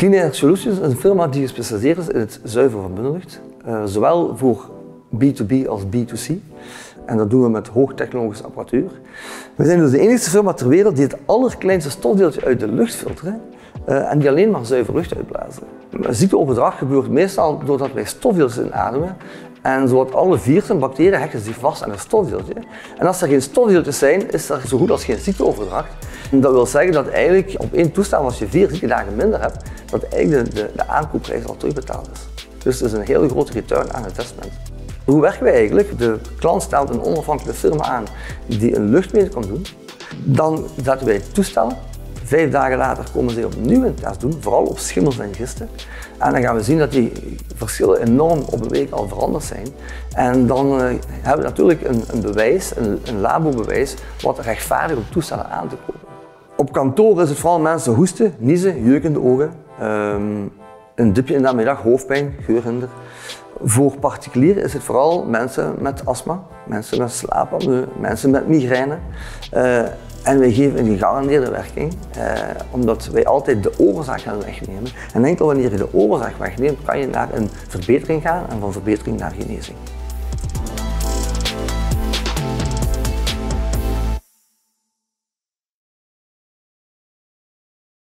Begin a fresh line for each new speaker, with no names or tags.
Clean Air Solutions is een firma die gespecialiseerd is in het zuiveren van binnenlucht, zowel voor B2B als B2C. En dat doen we met hoogtechnologische apparatuur. We zijn dus de enige firma ter wereld die het allerkleinste stofdeeltje uit de lucht filteren en die alleen maar zuiver lucht uitblazen. Ziekteoverdracht gebeurt meestal doordat wij stofdeeltjes inademen. En zowat alle virussen en bacteriën hechten zich vast aan een stofdeeltje. En als er geen stofdeeltjes zijn, is er zo goed als geen ziekteoverdracht. En dat wil zeggen dat eigenlijk op één toestel, als je 4 ziektedagen minder hebt, dat eigenlijk de aankoopprijs al terugbetaald is. Dus het is een hele grote return aan investment. Hoe werken wij eigenlijk? De klant stelt een onafhankelijke firma aan die een luchtmeting kan doen. Dan zetten wij toestellen. 5 dagen later komen ze opnieuw een test doen, vooral op schimmels en gisten. En dan gaan we zien dat die verschillen enorm op een week al veranderd zijn. En dan hebben we natuurlijk een bewijs, een labobewijs, wat rechtvaardigt om toestellen aan te kopen. Op kantoor is het vooral mensen hoesten, niezen, jeuk in de ogen, een dipje in de namiddag, hoofdpijn, geurhinder. Voor particulier is het vooral mensen met astma, mensen met slaapapneu, mensen met migraine. En wij geven een gegarandeerde werking, omdat wij altijd de oorzaak gaan wegnemen. En enkel wanneer je de oorzaak wegneemt, kan je naar een verbetering gaan en van verbetering naar genezing.